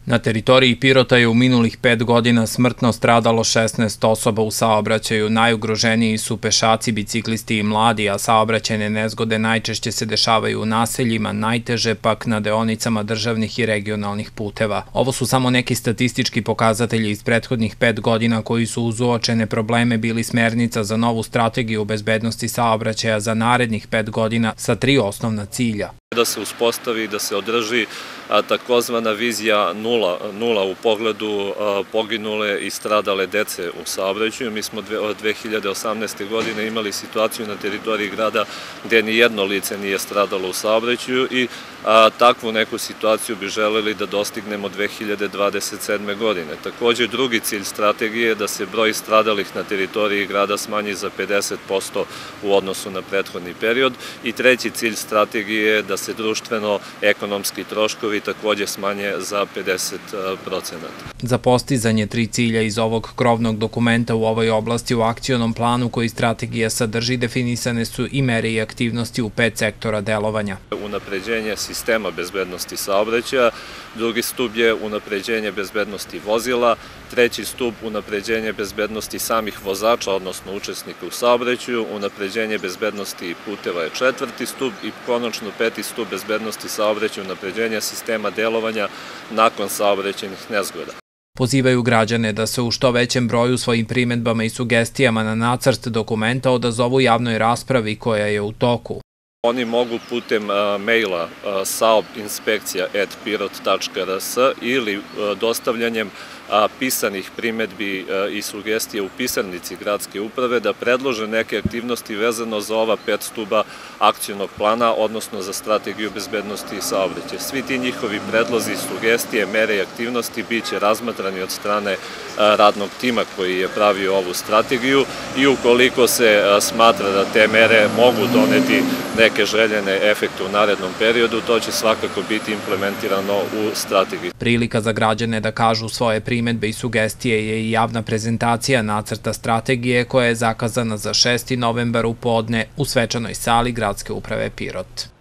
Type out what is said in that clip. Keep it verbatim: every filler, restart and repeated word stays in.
Na teritoriji Pirota je u minulih pet godina smrtno stradalo šesnaest osoba u saobraćaju. Najugroženiji su pešaci, biciklisti i mladi, a saobraćajne nezgode najčešće se dešavaju u naseljima, najteže pak na deonicama državnih i regionalnih puteva. Ovo su samo neki statistički pokazatelji iz prethodnih pet godina koji su uz uočene probleme bili smernica za novu strategiju bezbednosti saobraćaja za narednih pet godina sa tri osnovna cilja. Da se uspostavi i da se održi takozvana vizija nula, nula u pogledu poginule i stradale dece u saobraćaju. Mi smo od dve hiljade osamnaeste. godine imali situaciju na teritoriji grada gde ni jedno lice nije stradalo u saobraćaju i takvu neku situaciju bi želeli da dostignemo dve hiljade dvadeset sedme. godine. Takođe, drugi cilj strategije je da se broj stradalih na teritoriji grada smanji za pedeset posto u odnosu na prethodni period i treći cilj strategije je da se društveno-ekonomski troškovi takođe smanje za pedeset procenata. Za postizanje tri cilja iz ovog krovnog dokumenta u ovoj oblasti u akcionom planu koji strategija sadrži definisane su i mere i aktivnosti u pet sektora delovanja. Unapređenje sistema bezbednosti saobraćaja, drugi stub je unapređenje bezbednosti vozila, treći stub unapređenje bezbednosti samih vozača, odnosno učesnika u saobraćaju, unapređenje bezbednosti puteva je četvrti stub i konačno peti stub bezbednosti saobraćaja, unapređenje sistema delovanja nakon saobraćajnih nezgoda. Pozivaju građane da se u što većem broju svojim primedbama i sugestijama na nacrt dokumenta odazovu javnoj raspravi koja je u toku. Oni mogu putem maila saob inspekcija at pirot tačka rs ili dostavljanjem pisanih primedbi i sugestija u pisarnici gradske uprave da predlože neke aktivnosti vezano za ova pet stuba akcionog plana, odnosno za strategiju bezbednosti i saobraćaja. Svi ti njihovi predlozi, sugestije, mere i aktivnosti biće razmatrani od strane radnog tima koji je pravio ovu strategiju i ukoliko se smatra da te mere mogu doneti neke željene efekte u narednom periodu, to će svakako biti implementirano u strategiji. Prilika za građane da kažu svoje primedbe i sugestije je i javna prezentacija nacrta strategije koja je zakazana za šesti novembar u podne u svečanoj sali Gradske uprave Pirot.